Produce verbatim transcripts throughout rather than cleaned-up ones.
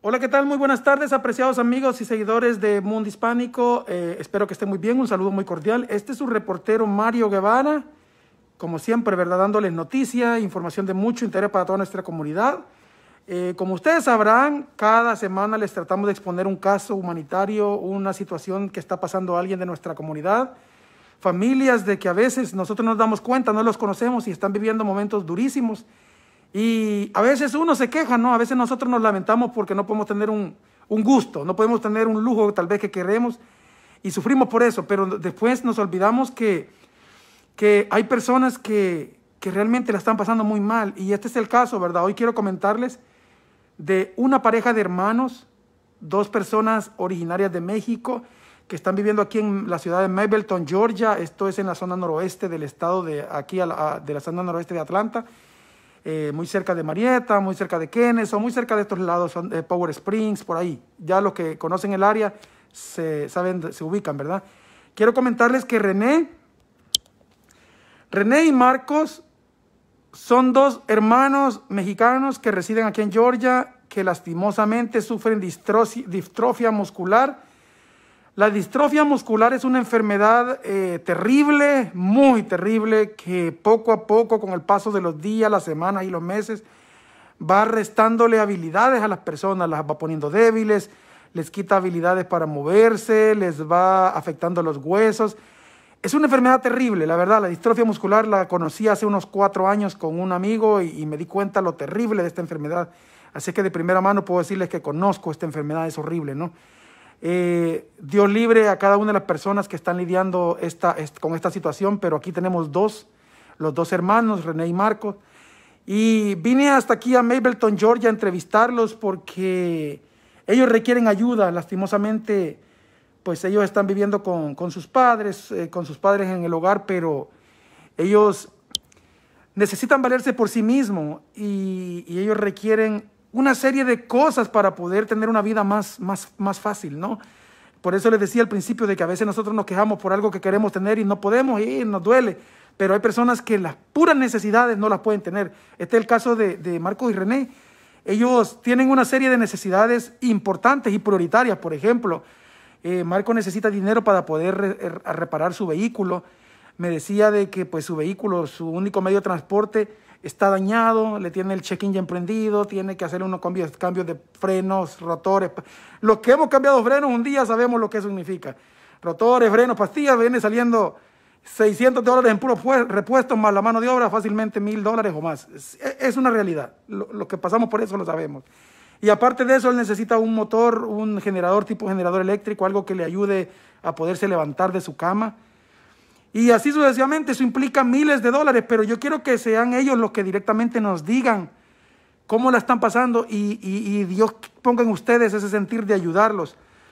Hola, ¿qué tal? Muy buenas tardes, apreciados amigos y seguidores de Mundo Hispánico. Eh, espero que estén muy bien, un saludo muy cordial. Este es su reportero Mario Guevara, como siempre, ¿verdad? Dándoles noticia, información de mucho interés para toda nuestra comunidad. Eh, como ustedes sabrán, cada semana les tratamos de exponer un caso humanitario, una situación que está pasando a alguien de nuestra comunidad. Familias de que a veces nosotros nos damos cuenta, no los conocemos y están viviendo momentos durísimos. Y a veces uno se queja, ¿no? A veces nosotros nos lamentamos porque no podemos tener un, un gusto, no podemos tener un lujo tal vez que queremos y sufrimos por eso, pero después nos olvidamos que, que hay personas que, que realmente la están pasando muy mal y este es el caso, ¿verdad? Hoy quiero comentarles de una pareja de hermanos, dos personas originarias de México que están viviendo aquí en la ciudad de Mableton, Georgia. Esto es en la zona noroeste del estado de aquí, a la, a, de la zona noroeste de Atlanta. Eh, muy cerca de Marietta, muy cerca de Kennesaw, muy cerca de estos lados, son eh, Power Springs, por ahí. Ya los que conocen el área se, saben, se ubican, ¿verdad? Quiero comentarles que René, René y Marcos son dos hermanos mexicanos que residen aquí en Georgia, que lastimosamente sufren distrofia muscular. La distrofia muscular es una enfermedad eh, terrible, muy terrible, que poco a poco, con el paso de los días, las semanas y los meses, va restándole habilidades a las personas, las va poniendo débiles, les quita habilidades para moverse, les va afectando los huesos. Es una enfermedad terrible, la verdad. La distrofia muscular la conocí hace unos cuatro años con un amigo y, y me di cuenta lo terrible de esta enfermedad. Así que de primera mano puedo decirles que conozco esta enfermedad, es horrible, ¿no? Eh, Dios libre a cada una de las personas que están lidiando esta, esta, con esta situación, pero aquí tenemos dos, los dos hermanos, René y Marcos, y vine hasta aquí a Mableton, Georgia, a entrevistarlos porque ellos requieren ayuda. Lastimosamente, pues ellos están viviendo con, con sus padres, eh, con sus padres en el hogar, pero ellos necesitan valerse por sí mismos y, y ellos requieren una serie de cosas para poder tener una vida más, más, más fácil, ¿no? Por eso les decía al principio de que a veces nosotros nos quejamos por algo que queremos tener y no podemos y nos duele, pero hay personas que las puras necesidades no las pueden tener. Este es el caso de, de Marcos y René. Ellos tienen una serie de necesidades importantes y prioritarias. Por ejemplo, eh, Marcos necesita dinero para poder re, re, reparar su vehículo. Me decía de que pues, su vehículo, su único medio de transporte, está dañado, le tiene el check engine prendido, tiene que hacerle unos cambios, cambios de frenos, rotores. Los que hemos cambiado frenos un día sabemos lo que eso significa. Rotores, frenos, pastillas, viene saliendo seiscientos dólares en puros repuestos más la mano de obra, fácilmente mil dólares o más. Es, es una realidad. Lo, lo que pasamos por eso lo sabemos. Y aparte de eso, él necesita un motor, un generador tipo generador eléctrico, algo que le ayude a poderse levantar de su cama. Y así sucesivamente, eso implica miles de dólares, pero yo quiero que sean ellos los que directamente nos digan cómo la están pasando y, y, y Dios ponga en ustedes ese sentir de ayudarlos.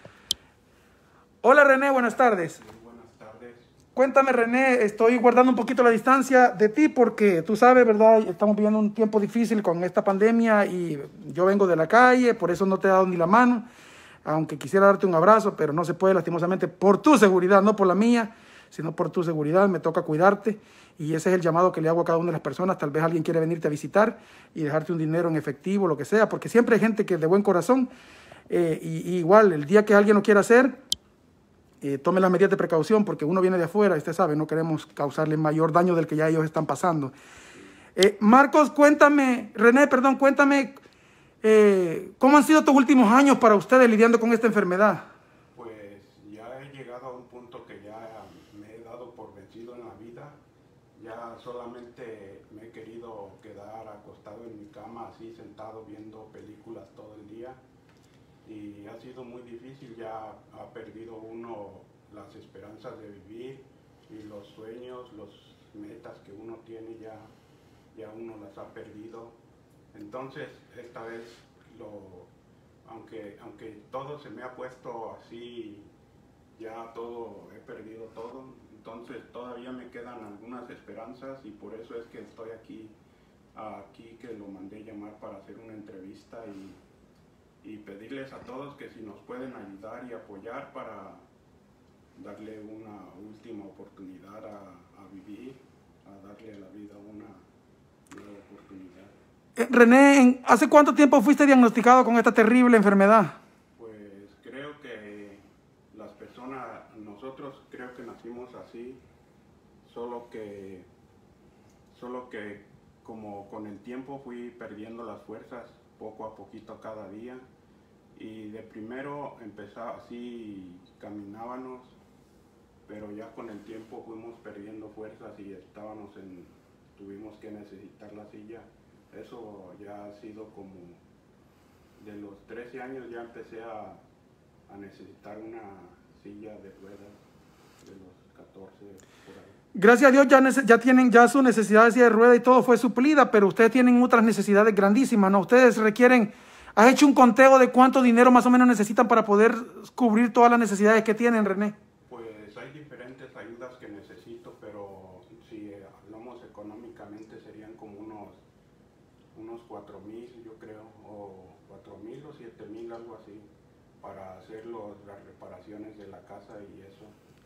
Hola René, buenas tardes. Muy buenas tardes. Cuéntame René, estoy guardando un poquito la distancia de ti porque tú sabes, ¿verdad? Estamos viviendo un tiempo difícil con esta pandemia y yo vengo de la calle, por eso no te he dado ni la mano, aunque quisiera darte un abrazo, pero no se puede lastimosamente por tu seguridad, no por la mía, sino por tu seguridad. Me toca cuidarte y ese es el llamado que le hago a cada una de las personas. Tal vez alguien quiere venirte a visitar y dejarte un dinero en efectivo, lo que sea, porque siempre hay gente que es de buen corazón eh, y, y igual el día que alguien lo quiera hacer, eh, tome las medidas de precaución porque uno viene de afuera, usted sabe, no queremos causarle mayor daño del que ya ellos están pasando. Eh, Marcos, cuéntame, René, perdón, cuéntame eh, ¿cómo han sido estos últimos años para ustedes lidiando con esta enfermedad? Ya solamente me he querido quedar acostado en mi cama, así sentado viendo películas todo el día. Y ha sido muy difícil, ya ha perdido uno las esperanzas de vivir y los sueños, las metas que uno tiene ya, ya uno las ha perdido. Entonces esta vez, lo, aunque, aunque todo se me ha puesto así, ya todo, he perdido todo. Entonces todavía me quedan algunas esperanzas y por eso es que estoy aquí, aquí que lo mandé llamar para hacer una entrevista y, y pedirles a todos que si nos pueden ayudar y apoyar para darle una última oportunidad a, a vivir, a darle a la vida una nueva oportunidad. Eh, René, ¿hace cuánto tiempo fuiste diagnosticado con esta terrible enfermedad? Pues creo que las personas, nosotros creo que nacimos así, solo que, solo que como con el tiempo fui perdiendo las fuerzas poco a poquito cada día. Y de primero empezaba así, caminábamos, pero ya con el tiempo fuimos perdiendo fuerzas y estábamos en, tuvimos que necesitar la silla. Eso ya ha sido como, de los trece años ya empecé a, a necesitar una silla de ruedas, de los catorce por ahí. Gracias a Dios ya, ya tienen ya su necesidad de silla de rueda y todo fue suplida, pero ustedes tienen otras necesidades grandísimas, ¿no? Ustedes requieren, ¿has hecho un conteo de cuánto dinero más o menos necesitan para poder cubrir todas las necesidades que tienen, René? Pues hay diferentes ayudas que necesito, pero si hablamos económicamente serían como unos, unos cuatro mil, yo creo, o cuatro mil o siete mil, algo así, para hacer los, las reparaciones de la casa y eso.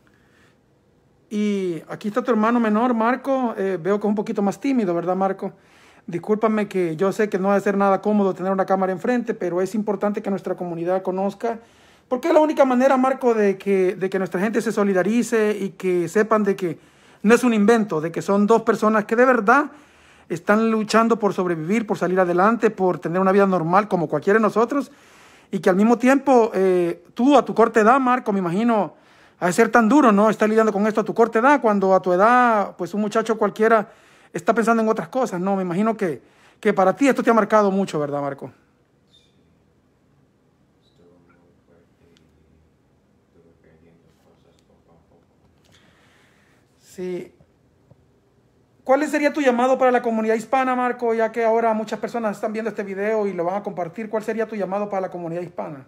Y aquí está tu hermano menor, Marco. Eh, veo que es un poquito más tímido, ¿verdad, Marco? Discúlpame que yo sé que no va a ser nada cómodo tener una cámara enfrente, pero es importante que nuestra comunidad conozca, porque es la única manera, Marco, de que, de que nuestra gente se solidarice y que sepan de que no es un invento, de que son dos personas que de verdad están luchando por sobrevivir, por salir adelante, por tener una vida normal como cualquiera de nosotros, y que al mismo tiempo eh, tú a tu corta edad, Marco, me imagino, ha de ser tan duro, ¿no? Estar lidiando con esto a tu corta edad, cuando a tu edad, pues un muchacho cualquiera está pensando en otras cosas, ¿no? Me imagino que, que para ti esto te ha marcado mucho, ¿verdad, Marco? Sí, estuvo muy fuerte y estuve perdiendo cosas poco a poco. Sí. ¿Cuál sería tu llamado para la comunidad hispana, Marco? Ya que ahora muchas personas están viendo este video y lo van a compartir. ¿Cuál sería tu llamado para la comunidad hispana?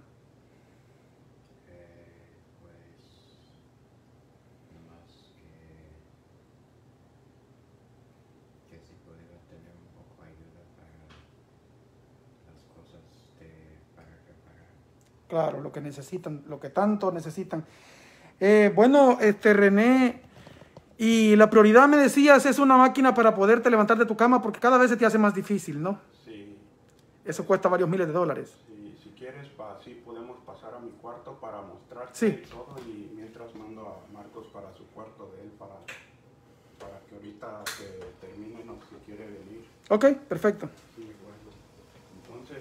Claro, lo que necesitan, lo que tanto necesitan. Eh, bueno, este René, y la prioridad, me decías, es una máquina para poderte levantar de tu cama porque cada vez se te hace más difícil, ¿no? Sí. Eso cuesta varios miles de dólares. Sí, si quieres, pa, sí podemos pasar a mi cuarto para mostrarte sí. todo y mientras mando a Marcos para su cuarto de él para, para que ahorita que termine no si quiere venir. Ok, perfecto. Sí, bueno. Entonces,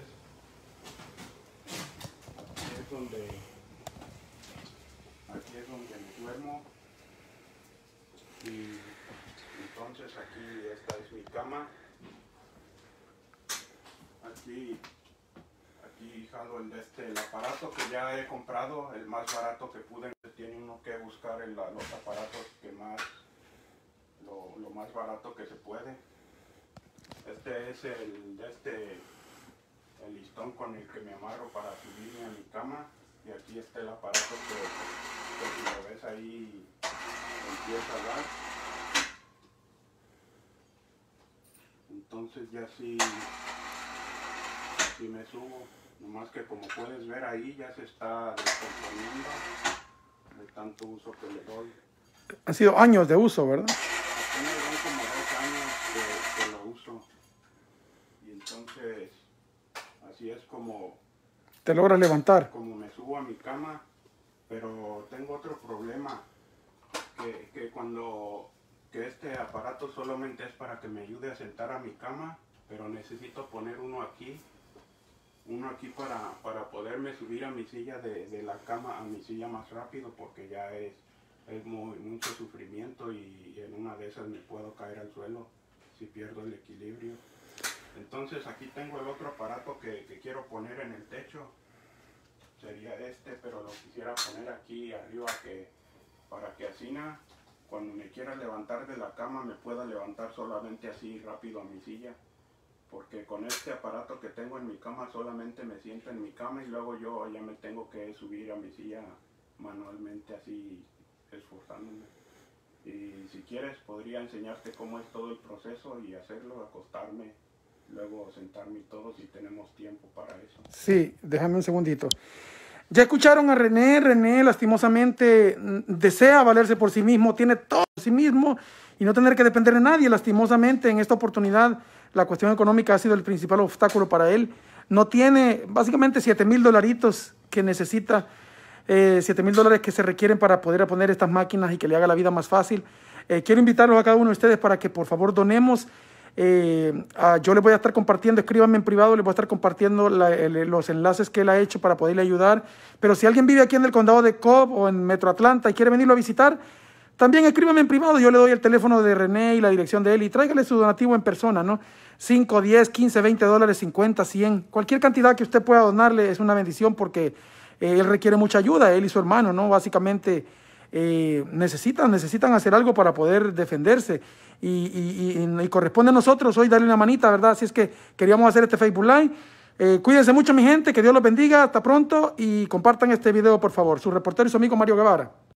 es donde aquí es donde me duermo y entonces aquí esta es mi cama, aquí aquí jalo el, este, el aparato que ya he comprado, el más barato que pude. Tiene uno que buscar el, los aparatos que más lo, lo más barato que se puede. Este es el de este el listón con el que me amarro para subirme a mi cama y aquí está el aparato que, que si lo ves ahí empieza a dar. Entonces ya sí, sí me subo, nomás que como puedes ver ahí ya se está descomponiendo de tanto uso que le doy. Han sido años de uso, ¿verdad? Tiene como dos años que, que lo uso y entonces así es como te logras levantar. Como me subo a mi cama, pero tengo otro problema, que, que cuando que este aparato solamente es para que me ayude a sentar a mi cama, pero necesito poner uno aquí, uno aquí para, para poderme subir a mi silla de, de la cama a mi silla más rápido, porque ya es, es muy, mucho sufrimiento y en una de esas me puedo caer al suelo si pierdo el equilibrio. Entonces aquí tengo el otro aparato que, que quiero poner en el techo, sería este, pero lo quisiera poner aquí arriba que, para que así na, cuando me quiera levantar de la cama me pueda levantar solamente así rápido a mi silla, porque con este aparato que tengo en mi cama solamente me siento en mi cama y luego yo ya me tengo que subir a mi silla manualmente así esforzándome. Y si quieres podría enseñarte cómo es todo el proceso y hacerlo, acostarme, luego sentarme y todo si tenemos tiempo para eso. Sí, déjame un segundito. Ya escucharon a René. René lastimosamente desea valerse por sí mismo, tiene todo por sí mismo y no tener que depender de nadie. Lastimosamente en esta oportunidad la cuestión económica ha sido el principal obstáculo para él. No tiene básicamente siete mil dolaritos que necesita, eh, siete mil dólares que se requieren para poder poner estas máquinas y que le haga la vida más fácil. Eh, quiero invitarlos a cada uno de ustedes para que por favor donemos. Eh, a, yo les voy a estar compartiendo, escríbanme en privado, les voy a estar compartiendo la, el, los enlaces que él ha hecho para poderle ayudar. Pero si alguien vive aquí en el condado de Cobb o en Metro Atlanta y quiere venirlo a visitar, también escríbame en privado, yo le doy el teléfono de René y la dirección de él y tráigale su donativo en persona, ¿no? cinco, diez, quince, veinte dólares, cincuenta, cien, cualquier cantidad que usted pueda donarle es una bendición porque eh, él requiere mucha ayuda, él y su hermano, ¿no? Básicamente eh, necesitan, necesitan hacer algo para poder defenderse y, y, y, y corresponde a nosotros hoy darle una manita, ¿verdad? Así es que queríamos hacer este Facebook Live. Eh, cuídense mucho, mi gente, que Dios los bendiga, hasta pronto y compartan este video, por favor. Su reportero y su amigo Mario Guevara.